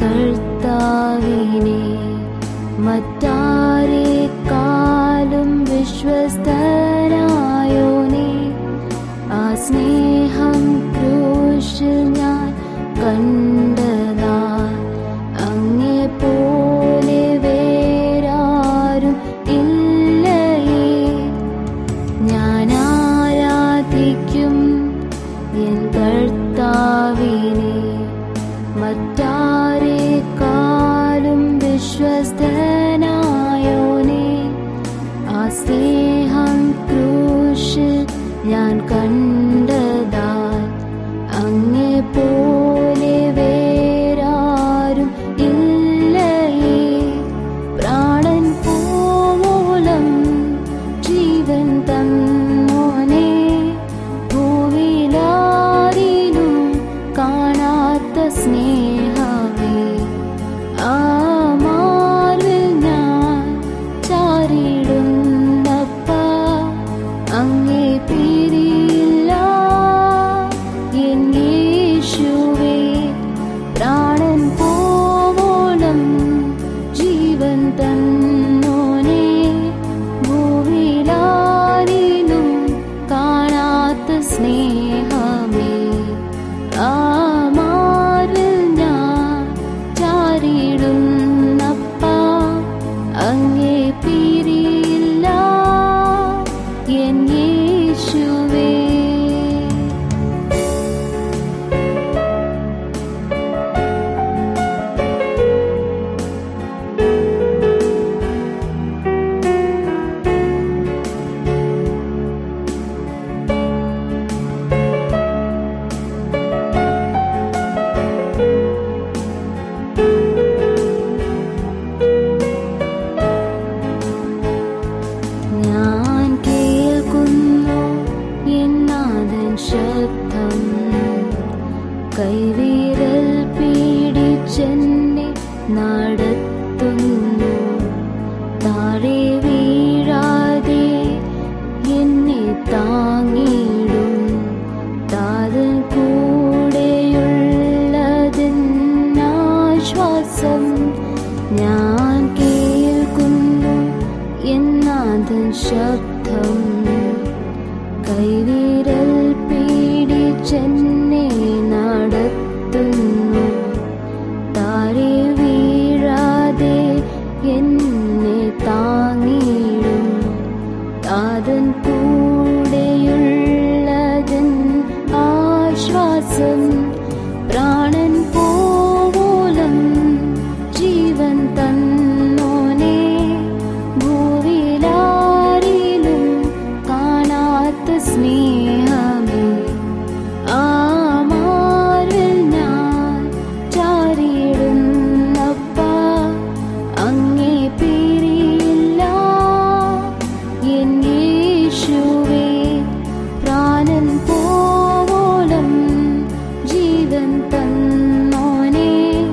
കർത്താവിനെ മറ്റാരെക്കാളും വിശ്വസ്തനായോനേ, ആ സ്നേഹം ക്രൂശിൽ ഞാൻ കണ്ടതാൽ അങ്ങെപ്പോലെ വേറാരും ഇല്ലയേ. ഞാൻ ആരാധിക്കും എൻ കർത്താവിനെ മറ്റാരെക്കാളും വിശ്വസ്തനായോനേ, ആ സ്നേഹം ക്രൂശിൽ ഞാൻ കണ്ടതാൽ അങ്ങെപ്പോലെ വേറാരും ഇല്ലയേ. പ്രാണൻ പോവോളം ജീവൻ തന്നോനേ, ഭൂവിലാരിലും കാണാത്ത സ്നേഹമേ, ആ മാർവിൽ ഞാൻ ചാരിടുന്നപ്പാ, അങ്ങേ പിരിയില്ല എൻ യേശുവേ. പ്രാണൻ പോവോളം ജീവൻ തന്നോനേ, ഭൂവിലാരിലും കാണാത്ത സ്നേഹമേ, ആ മാർവിൽ ഞാൻ ചാരിടുന്നപ്പാ, അങ്ങേ പിരിയില്ല എൻ യേശുവേ. ഞാൻ കേൾക്കുന്നു എന്നാഥൻ ശബ്ദം, കൈവിരൽ പിടിച്ചെന്നെ നടത്തുന്നു. താഴെ വീഴാതെ എന്നെ താങ്ങിടും, താതൻ കൂടെയുള്ളതിനാശ്വാസം. ഞാൻ കേൾക്കുന്നു എന്നാഥൻ ശബ്ദം, കൈവിരൽ പിടിച്ചെന്നെ നടത്തുന്നു. താഴെ വീഴാതെ എന്നെ താങ്ങിടും, താതൻ കൂടെയുള്ളതിൻ ആശ്വാസം. പ്രാണൻ പോവോളം ജീവൻ തന്നോനേ, ഭൂവിലാരിലും കാണാത്ത സ്നേഹമേ, ആ മാർവിൽ ഞാൻ ചാരിടുന്നപ്പാ, അങ്ങേ പിരിയില്ല എൻ യേശുവേ. പ്രാണൻ പോവോളം ജീവൻ തന്നോനേ,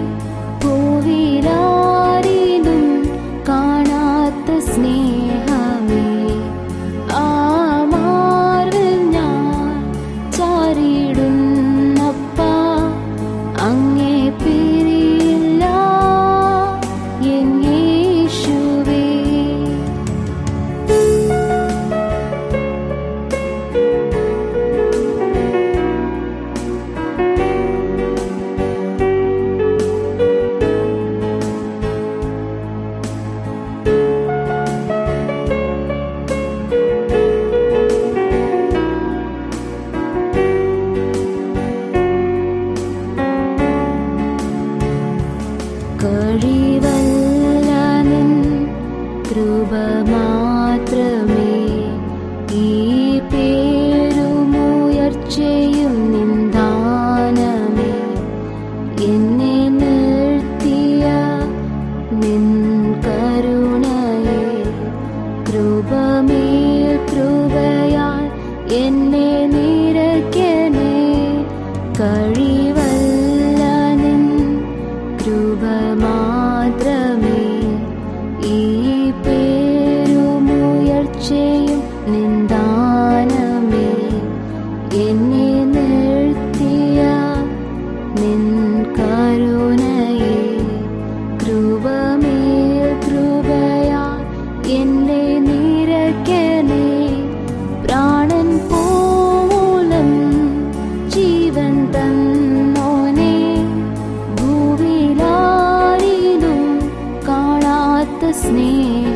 ഭൂവിലാരിലും കാണാത്ത സ്നേഹമേ, ആ മാർവിൽ ഞാൻ ചാരിടുന്നപ്പാ, അങ്ങേ പിരിയില്ല എൻ യേശുവേ. കഴിവല്ല നിൻ കൃപ മാത്രമേ, ഈ പേരുമുയർച്ചയും നിന്ദാനമേ. എന്നെ നിർത്തിയ നിൻ കരുണയെ, കൃപമേൽ കൃപയാൽ എന്നെ നിറയ്ക്കണേ. കഴിവല്ല നിൻ കൃപ മാത്രമേ, ഈ പേരുമുയർച്ചയും നിന്ദാനമേ. എന്നെ നിർത്തിയ നിൻ കരുണയെ, സ്നേഹം